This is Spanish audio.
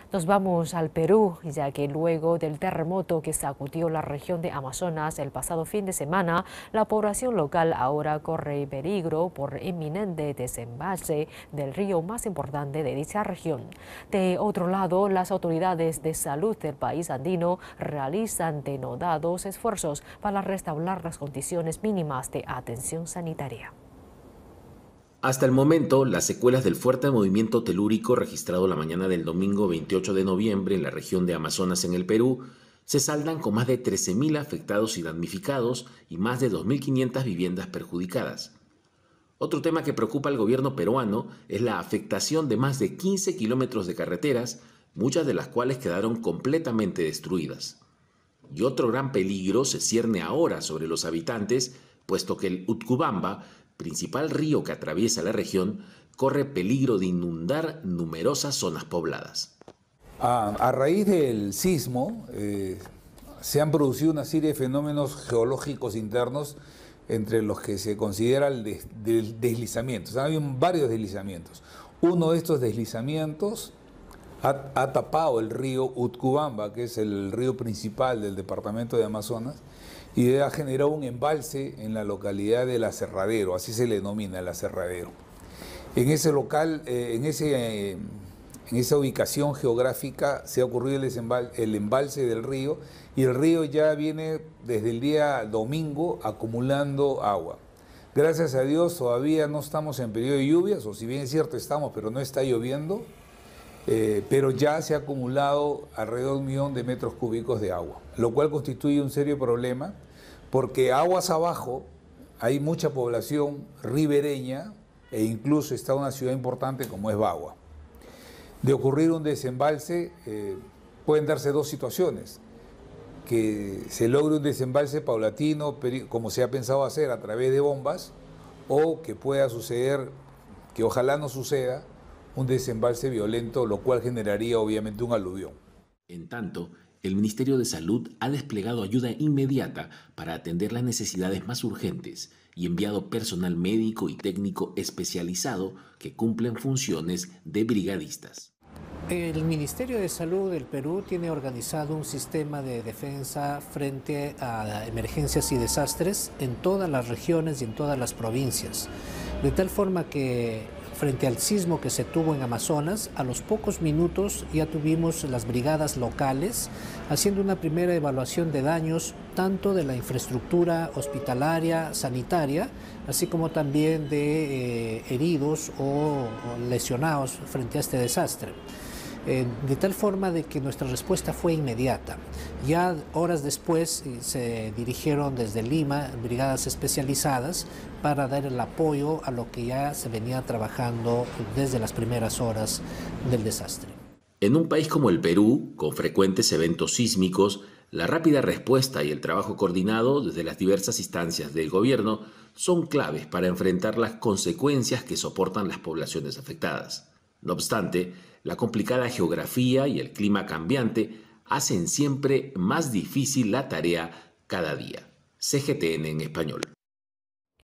Nos vamos al Perú, ya que luego del terremoto que sacudió la región de Amazonas el pasado fin de semana, la población local ahora corre peligro por inminente desembalse del río más importante de dicha región. De otro lado, las autoridades de salud del país andino realizan denodados esfuerzos para restaurar las condiciones mínimas de atención sanitaria. Hasta el momento, las secuelas del fuerte movimiento telúrico registrado la mañana del domingo 28 de noviembre en la región de Amazonas en el Perú se saldan con más de 13.000 afectados y damnificados y más de 2.500 viviendas perjudicadas. Otro tema que preocupa al gobierno peruano es la afectación de más de 15 kilómetros de carreteras, muchas de las cuales quedaron completamente destruidas. Y otro gran peligro se cierne ahora sobre los habitantes, puesto que el Utcubamba, principal río que atraviesa la región, corre peligro de inundar numerosas zonas pobladas. A raíz del sismo se han producido una serie de fenómenos geológicos internos entre los que se considera el deslizamiento. O sea, hay varios deslizamientos. Uno de estos deslizamientos ha tapado el río Utcubamba, que es el río principal del departamento de Amazonas, y ha generado un embalse en la localidad de El Aserradero, así se le denomina, El Aserradero. En ese local, en esa ubicación geográfica se ha ocurrido el embalse del río, y el río ya viene desde el día domingo acumulando agua. Gracias a Dios todavía no estamos en periodo de lluvias, o si bien es cierto estamos, pero no está lloviendo, pero ya se ha acumulado alrededor de 1 millón de metros cúbicos de agua, lo cual constituye un serio problema porque aguas abajo hay mucha población ribereña e incluso está una ciudad importante como es Bagua. De ocurrir un desembalse pueden darse dos situaciones: que se logre un desembalse paulatino como se ha pensado hacer a través de bombas, o que pueda suceder, que ojalá no suceda, un desembalse violento, lo cual generaría obviamente un aluvión. En tanto, el Ministerio de Salud ha desplegado ayuda inmediata para atender las necesidades más urgentes y enviado personal médico y técnico especializado que cumplen funciones de brigadistas. El Ministerio de Salud del Perú tiene organizado un sistema de defensa frente a emergencias y desastres en todas las regiones y en todas las provincias, de tal forma que frente al sismo que se tuvo en Amazonas, a los pocos minutos ya tuvimos las brigadas locales haciendo una primera evaluación de daños tanto de la infraestructura hospitalaria, sanitaria, así como también de heridos o lesionados frente a este desastre. De tal forma de que nuestra respuesta fue inmediata. Ya horas después se dirigieron desde Lima brigadas especializadas para dar el apoyo a lo que ya se venía trabajando desde las primeras horas del desastre. En un país como el Perú, con frecuentes eventos sísmicos, la rápida respuesta y el trabajo coordinado desde las diversas instancias del gobierno son claves para enfrentar las consecuencias que soportan las poblaciones afectadas. No obstante, la complicada geografía y el clima cambiante hacen siempre más difícil la tarea cada día. CGTN en español.